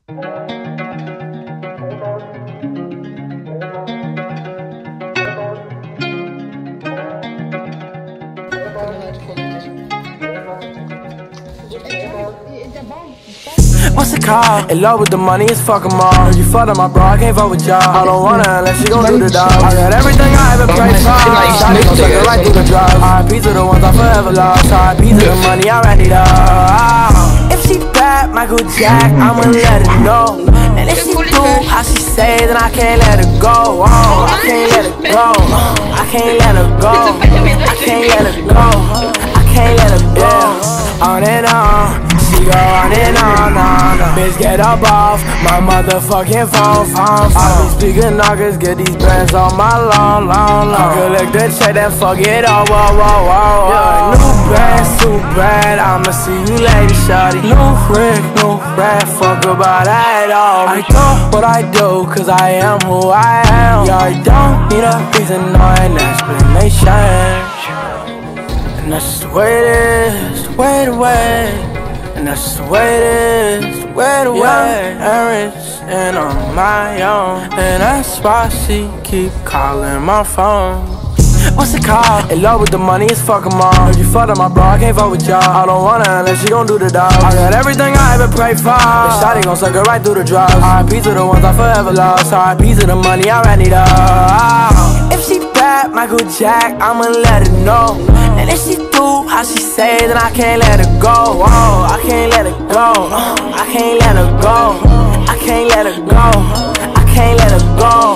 What's it called? In love with the money, it's fuck 'em all. You fucked up my bro, I can't fuck with y'all. I don't want her unless she gon' do the dog. I got everything I ever prayed for. Shawty gon' suck it right through the drugs. R.I.P. to the ones I forever lost. R.I.P. to the money, I ran it up. If she bad, Michael Jack, I'ma let her know. And if she do how she say, then I can't let her go. Oh, I can't let her go. I can't let her go. I can't let her go. I can't let her go. On and on. She go on and on. Bitch, get up off my motherfucking phone. I be speaking knockers, get these bands on my long. Collect the check, then fuck it all. Yeah, new band, too bad. I'ma see you later, shawty. New Rick, new rap, fuck about that all. I do what I do, cause I am who I am. Yeah, I don't need a reason or an explanation. And that's just the way it is, the way. And that's just the way it is, the way. And rich and on my own. And that's why she keep calling my phone. What's it called? In love with the money, it's fuck 'em all. You fucked up my bro, I can't fuck with y'all. I don't want her unless she gon' do the dog. I got everything I ever prayed for. This shawty gon' suck it right through the drugs. R.I.P. to the ones I forever lost. R.I.P. to the money, I ran it up. If she bad, Michael Jack, I'ma let her know. And if she do how she say, then I can't let her go. Oh, I can't let her go. I can't let her go. I can't let her go. I can't let her go.